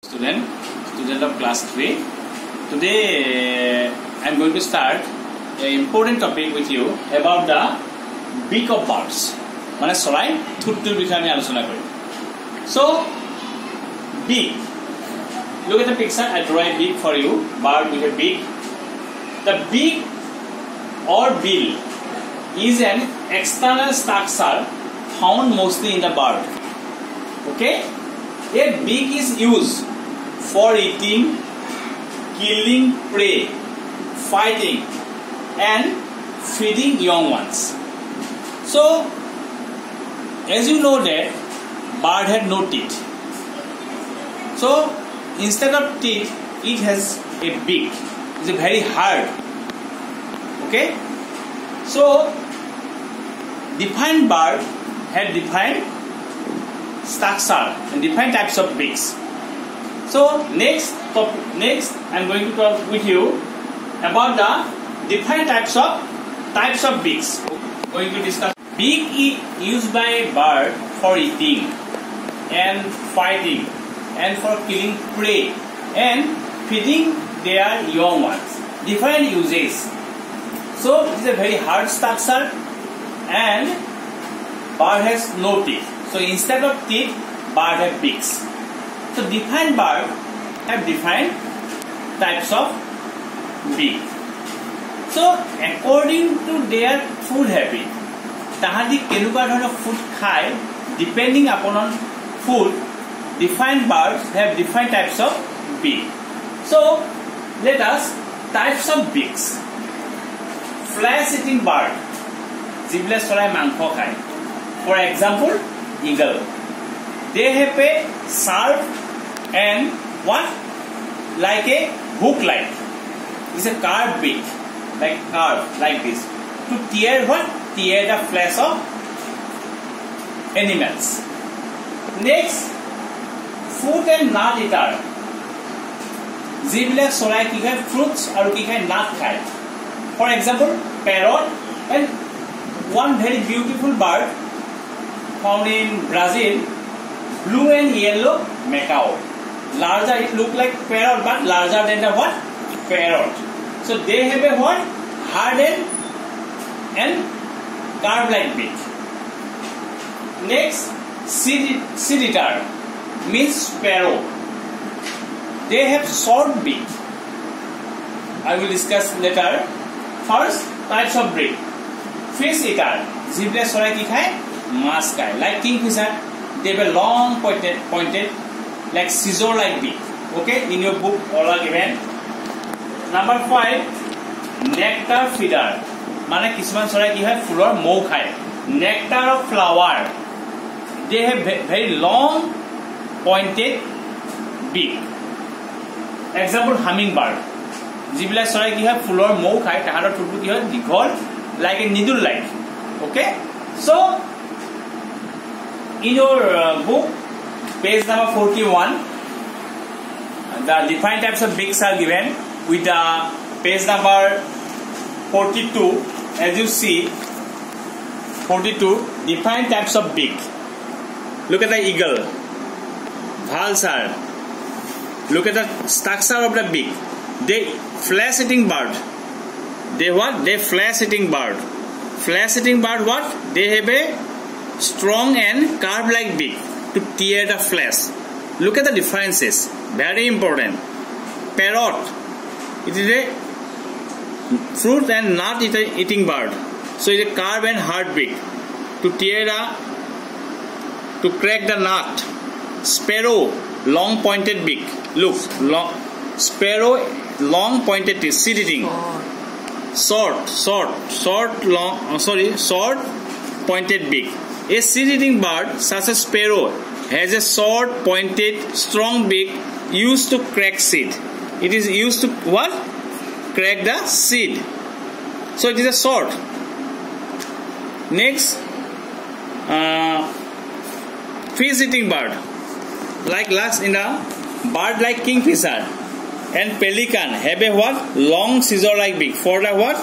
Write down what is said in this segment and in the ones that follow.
Student of class 3. Today I am going to start an important topic with you about the beak of birds. মানে চৰাই ঠোঁটটোৰ বিষয়ে আমি আলোচনা কৰিম. So beak. Look at the picture. I draw a beak for you. Bird with a beak. The beak or bill is an external structure found mostly in the bird. Okay? A beak is used for eating, killing prey, fighting, and feeding young ones. So, as you know that bird had no teeth. So, instead of teeth, it has a beak. It's a very hard. Okay? So, different bird had different structure and different types of beaks. So next I am going to talk with you about the different types of beaks. Going to discuss beak is used by bird for eating and fighting and for killing prey and feeding their young ones. Different uses. So it is a very hard structure and bird has no teeth. So instead of teeth, bird have beaks. So different bird have different types of beak. So according to their food habit, tahadi kenuka dhৰণৰ food খায়, depending upon food, different birds have different types of beak. So let us types of beaks. Flesh-eating bird, যিবিলাক চৰাই মাংস খায়. For example, eagle. They have a sharp and what? Like a hook-like. It's a carved beak, like this. To tear what? Tear the flesh of animals. Next, fruit and nut eater. যিবিলাক চৰাই কি খায়? Fruits আৰু কি খায়? Nut খায়. For example, parrot and one very beautiful bird found in Brazil, blue and yellow macaw. Larger, it look like parrot, but larger than the what? Parrot. So they have a what? Hardened and carved like beak. Next, seed eater means sparrow. They have short beak. I will discuss later. First, types of beak. Fish eater. যিবিলাক চৰাই কি খায়? মাছ খায়. Like kingfisher, they have a long pointed like scissor like beak. Okay, in your book all are given. Number 5, nectar feeder. মানে কিছুমান চৰাই কি হয়? ফুলৰ মৌ খায়. Nectar of flower. They have very long pointed beak. Example, hummingbird. যিবিলাক চৰাই কি হয়? ফুলৰ মৌ খায়, তাহাঁতৰ ঠোঁটটো কি হয়? দীঘল, like a needle like. Okay, so in your book, page number 41, the different types of beaks are given with the page number 42. As you see, 42 different types of beak. Look at the eagle, vulture. Look at the structure of the beak. They flesh-eating bird. They what? They flesh-eating bird. Flesh-eating bird what? They have a strong and carved-like beak to tear the flesh. Look at the differences. Very important. Parrot. It is a fruit and nut eating bird. So it is a carved and hard beak to crack the nut. Sparrow, long pointed beak. Look, sparrow, long pointed beak. Seed eating. Short pointed beak. A seed-eating bird such as sparrow has a short pointed strong beak used to crack seed. It is used to what? Crack the seed. So it is a sword. Next, fish-eating bird like last in the bird like kingfisher and pelican have a what? Long scissor-like beak for the what?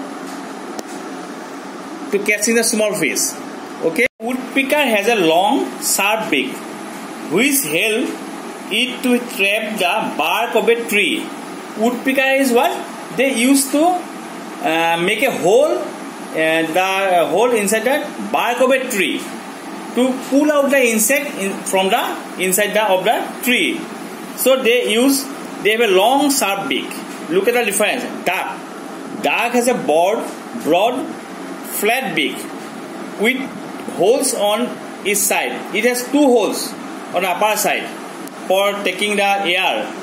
To catching the small fish. Okay. Woodpecker has a long, sharp beak, which help it to trap the bark of a tree. Woodpecker is what? They used to make a hole, the hole inside the bark of a tree to pull out the insect from the inside of the tree. So they have a long sharp beak. Look at the difference. Duck has a broad, flat beak with holes on each side. It has two holes on the upper side for taking the air.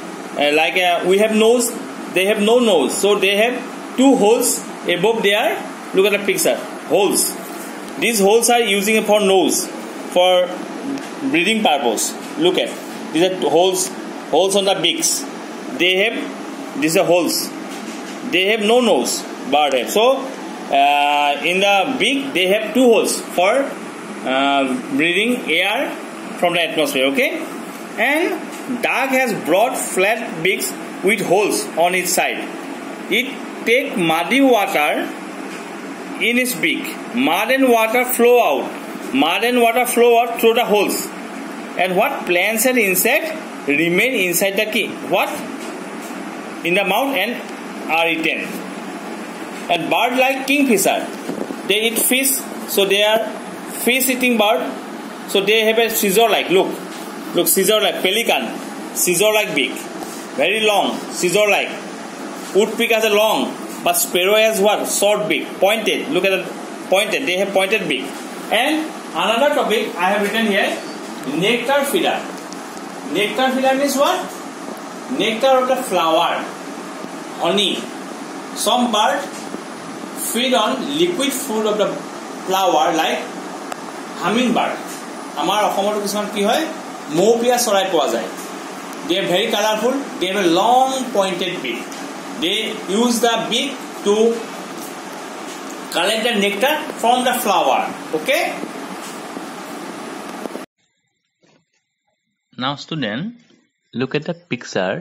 We have nose, they have no nose. So they have two holes above there. Look at the picture. Holes. These holes are using for nose, for breathing purpose. Look at. These are holes on the beaks. These are holes. They have no nose, bird have. So in the beak they have two holes for breathing air from the atmosphere. Okay, and duck has broad flat beaks with holes on its side. It take muddy water in its beak. Mud and water flow out through the holes. And what plants and insects remain inside the key? What? In the mouth and are eaten. And bird like kingfisher, they eat fish, so they are fish eating bird. So they have a scissor like, look scissor like. Pelican, scissor like beak, very long, scissor like. Woodpecker has a long, but sparrow has what? Short beak, pointed. Look at the pointed, they have pointed beak. And another topic I have written here, nectar feeder. Nectar feeder means what? Nectar of the flower, honey. Some birds feed on liquid food of the flower like hummingbird. Our অসমতো কিছুমান কি হয় মৌপিয়া চৰাই পোৱা যায়. They are very colorful. They have a long pointed beak. They use the beak to collect the nectar from the flower. Okay. Now student, look at the picture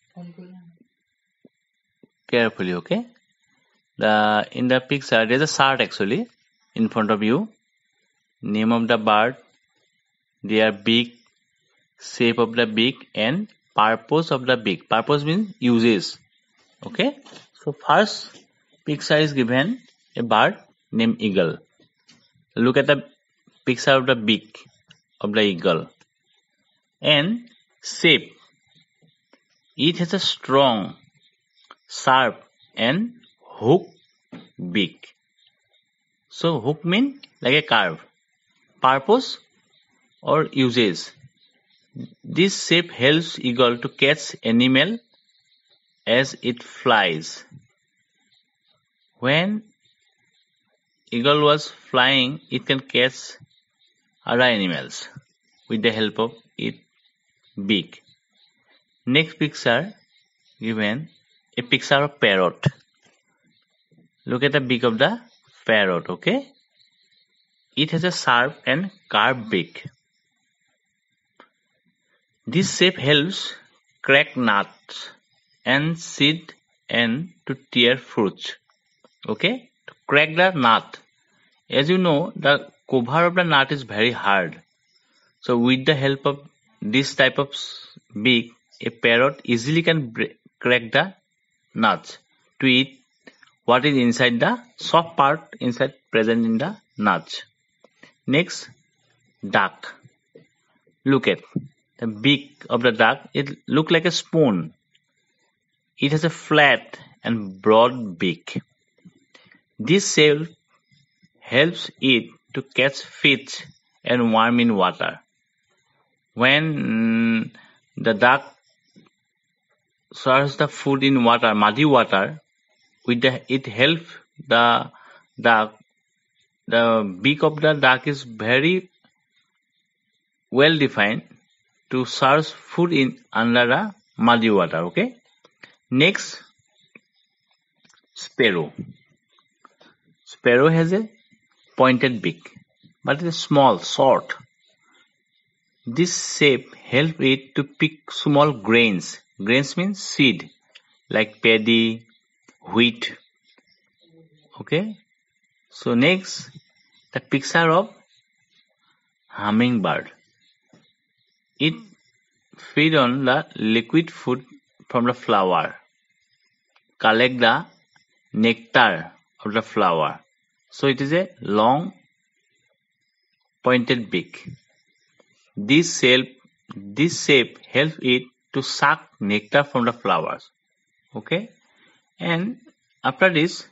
carefully. Okay. In the picture there is a chart actually in front of you. Name of the bird, their beak, shape of the beak, and purpose of the beak. Purpose means uses. Okay. So first picture is given a bird named eagle. Look at the picture of the beak of the eagle and shape. It has a strong, sharp and hook beak. So hook means like a curve. Purpose or uses. This shape helps eagle to catch animal as it flies. When eagle was flying, it can catch other animals with the help of its beak. Next picture given a picture of parrot. Look at the beak of the parrot. Okay. It has a sharp and curved beak. This shape helps crack nuts and seed and to tear fruits. Okay, to crack the nut. As you know, the cover of the nut is very hard. So with the help of this type of beak, a parrot easily can crack the nuts to eat what is inside the soft part inside present in the nuts. Next, duck. Look at the beak of the duck. It looks like a spoon. It has a flat and broad beak. This shape helps it to catch fish and worm in water. When the duck searches the food in water, muddy water, it helps the duck. The beak of the duck is very well defined to search food in under the muddy water. Okay. Next, sparrow. Sparrow has a pointed beak, but it is small, short. This shape helps it to pick small grains. Grains means seed, like paddy, wheat. Okay. So next, the picture of hummingbird. It feed on the liquid food from the flower, collect the nectar of the flower. So it is a long pointed beak. This shape helps it to suck nectar from the flowers. Okay, and after this,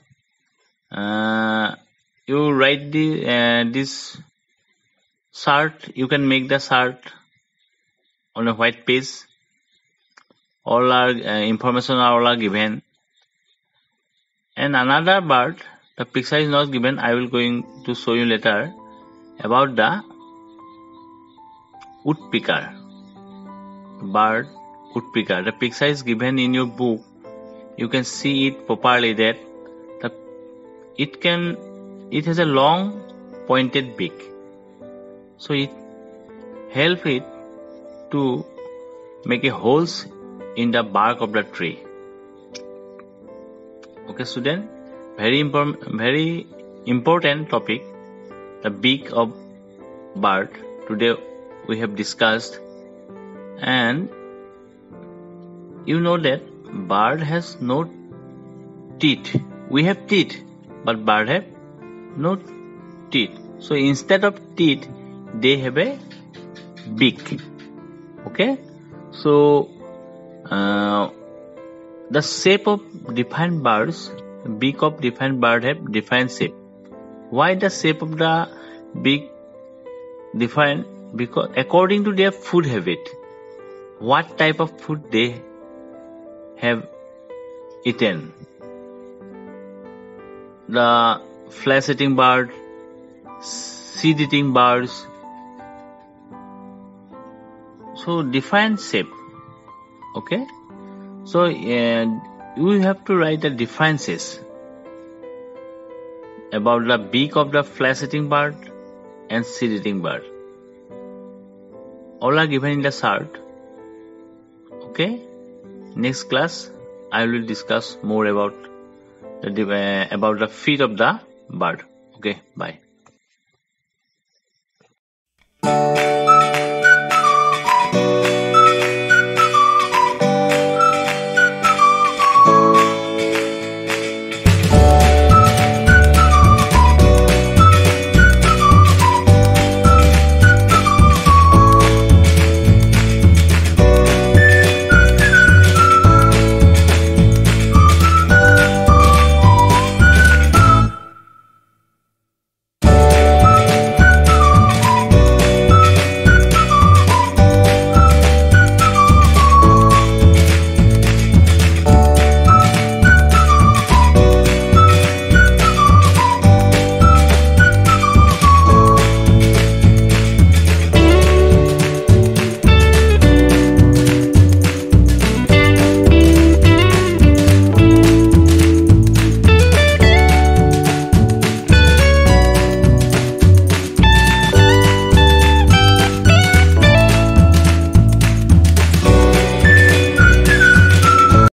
you write this chart. You can make the chart on a white page. All our information are given. And another bird, the picture is not given. I will going to show you later about the woodpecker. Bird woodpecker. The picture is given in your book. You can see it properly that it has a long pointed beak. So it helps it to make a holes in the bark of the tree. Okay, student, very important topic, the beak of bird. Today we have discussed, and you know that bird has no teeth. We have teeth, but bird have no teeth. So instead of teeth, they have a beak. Okay, so the shape of defined birds, beak of defined bird have defined shape. Why the shape of the beak defined? Because according to their food habit, what type of food they have eaten. The flesh-eating bird, seed-eating birds. So defined shape. Okay. So you have to write the differences about the beak of the flesh-eating bird and seed-eating bird. All are given in the chart. Okay. Next class, I will discuss more about the feet of the bird. Okay. Bye.